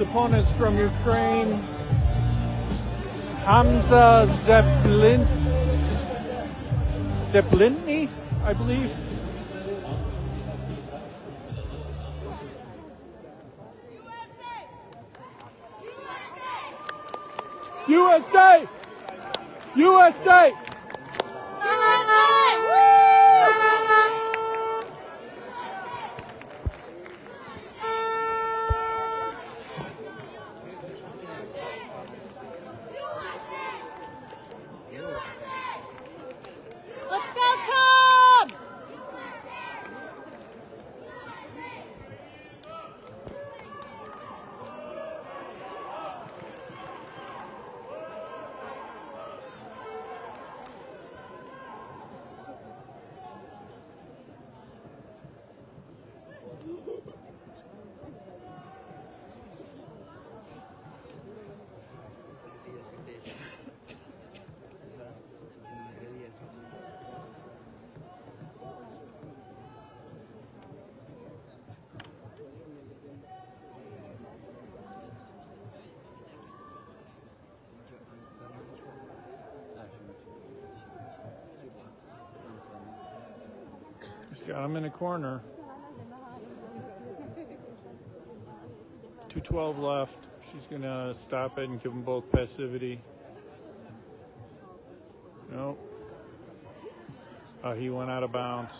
opponent's from Ukraine, Hamza Zeblintny, I believe. USA! USA! He's got him in a corner. 2:12 left. She's going to stop it and give them both passivity. Nope. He went out of bounds.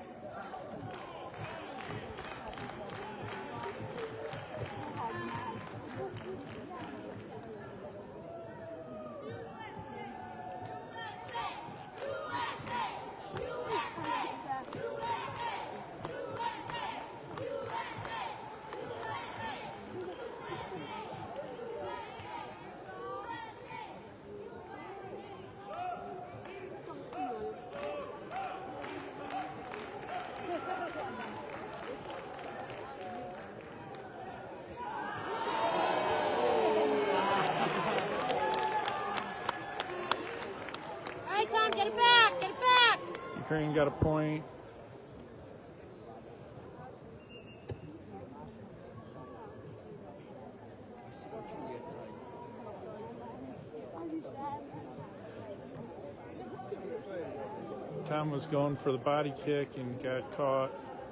Ukraine got a point. Tom was going for the body kick and got caught.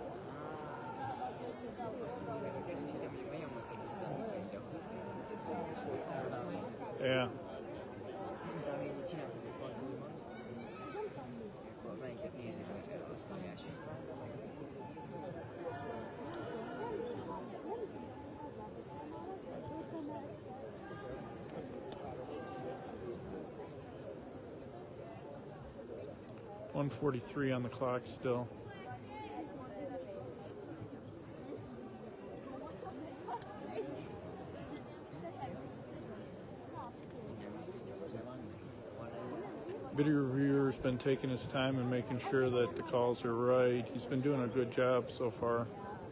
Yeah. 1:43 on the clock still. Video reviewer's been taking his time and making sure that the calls are right. He's been doing a good job so far.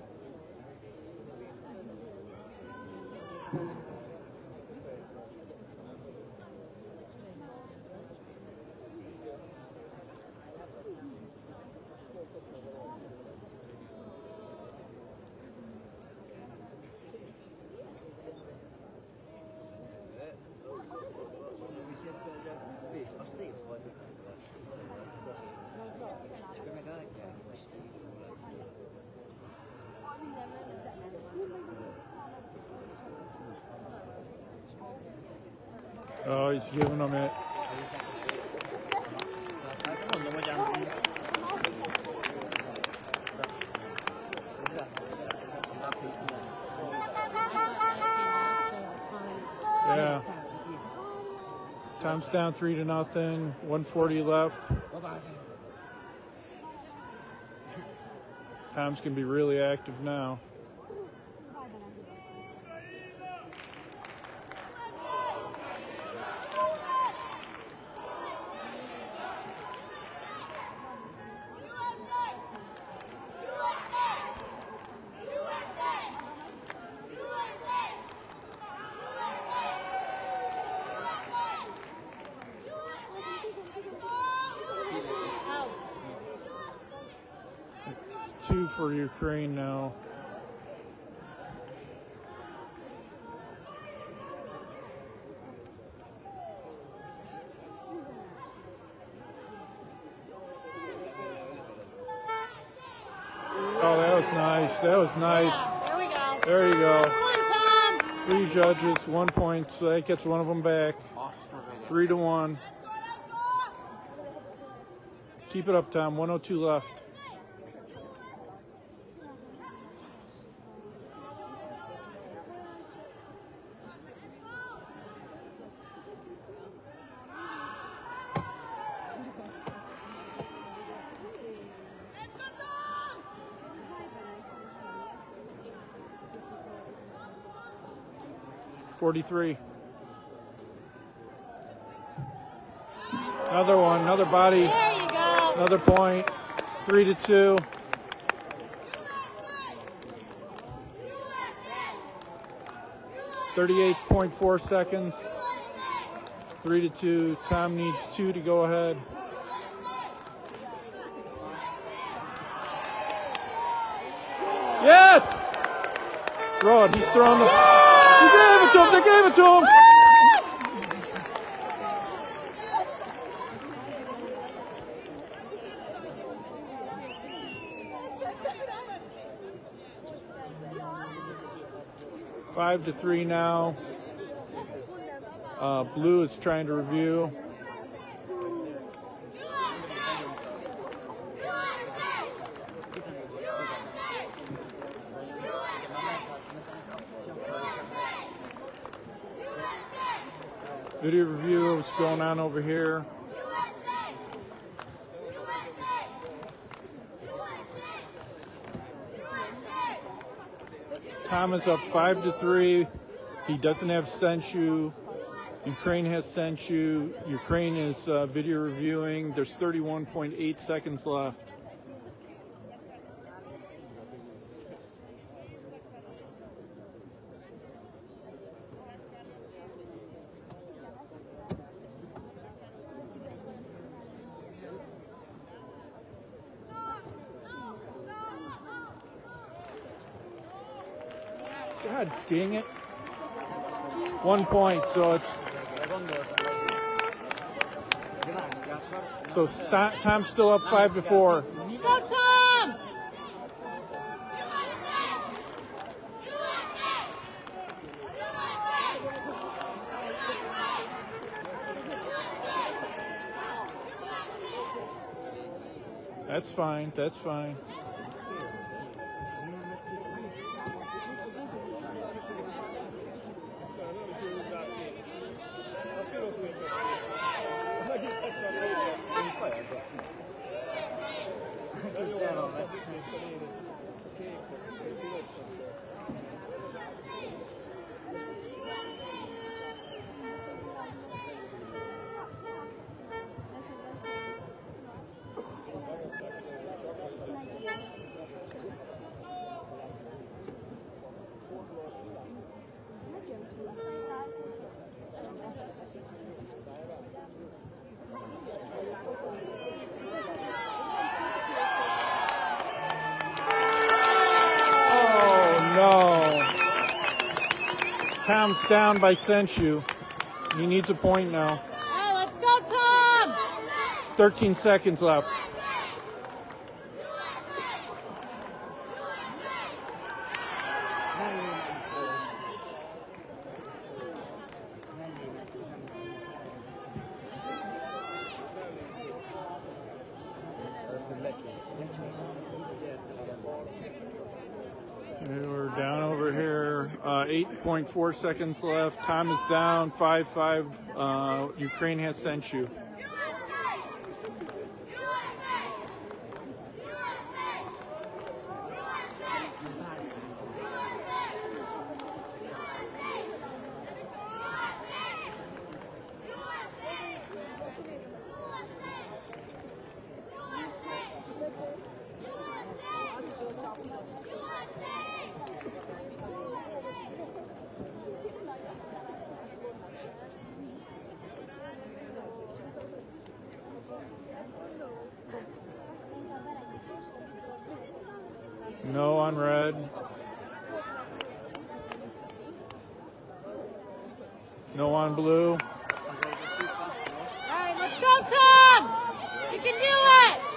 Oh, he's giving them it. Yeah. Tom's down 3-0. 1:40 left. Tom's gonna be really active now. Two for Ukraine now. nice. That was nice. There we go. There you go. Come on, Tom. 3 judges, 1 point. So that gets one of them back. 3-1. Keep it up, Tom. 102 left. .43. Another one, another body. There you go. Another point. 3-2. .38.4 seconds. 3-2. Tom needs 2 to go ahead. Yes! Throw it. He's throwing the. He gave it to him. They gave it to him. 5-3 now. Blue is trying to review. Video review of what's going on over here. Tom is up 5-3. He doesn't have Senshu. Ukraine has Senshu. Ukraine is video reviewing. There's 31.8 seconds left. God dang it. 1 point, so it's... So Tom's still up 5-4. Go, Tom! That's fine, that's fine. Tom's down by Senshu. He needs a point now. Hey, let's go, Tom! 13 seconds left. We're down over here. 8.4 seconds left. Tom is down 5-5. Ukraine has Senshu. No on red. No on blue. All right, let's go, Tom! You can do it!